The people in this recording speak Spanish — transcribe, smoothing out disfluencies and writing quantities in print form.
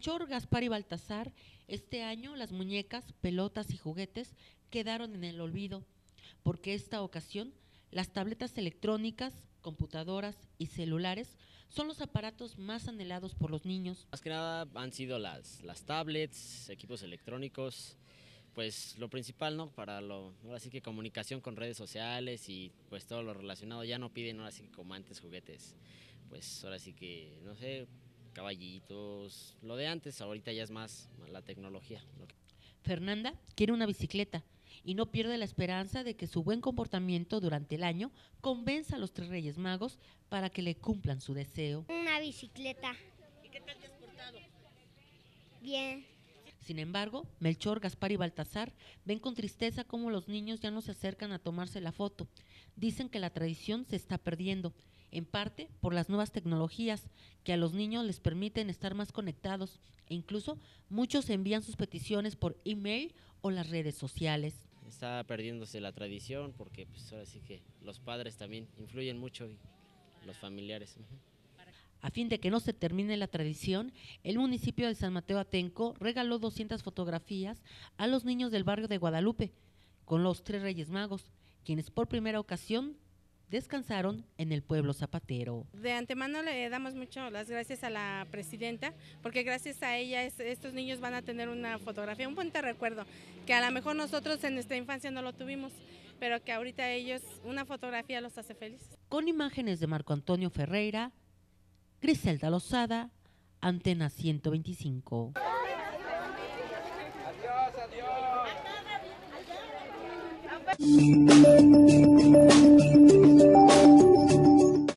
Melchor, Gaspar y Baltasar, este año las muñecas, pelotas y juguetes quedaron en el olvido, porque esta ocasión las tabletas electrónicas, computadoras y celulares son los aparatos más anhelados por los niños. Más que nada han sido las tablets, equipos electrónicos, pues lo principal, ¿no? Ahora sí que comunicación con redes sociales y pues todo lo relacionado. Ya no piden ahora sí que como antes juguetes, pues ahora sí que, no sé, caballitos, lo de antes, ahorita ya es más la tecnología. Fernanda quiere una bicicleta y no pierde la esperanza de que su buen comportamiento durante el año convenza a los 3 Reyes Magos para que le cumplan su deseo. Una bicicleta. ¿Y qué tal te has portado? Bien. Sin embargo, Melchor, Gaspar y Baltasar ven con tristeza cómo los niños ya no se acercan a tomarse la foto. Dicen que la tradición se está perdiendo, en parte por las nuevas tecnologías que a los niños les permiten estar más conectados e incluso muchos envían sus peticiones por email o las redes sociales. Está perdiéndose la tradición porque pues ahora sí que los padres también influyen mucho y los familiares. A fin de que no se termine la tradición, el municipio de San Mateo Atenco regaló 200 fotografías a los niños del barrio de Guadalupe con los 3 Reyes Magos, quienes por primera ocasión descansaron en el pueblo zapatero. De antemano le damos mucho las gracias a la presidenta, porque gracias a ella estos niños van a tener una fotografía, un bonito recuerdo, que a lo mejor nosotros en nuestra infancia no lo tuvimos, pero que ahorita ellos, una fotografía los hace felices. Con imágenes de Marco Antonio Ferreira, Griselda Lozada, Antena 125. Adiós, adiós.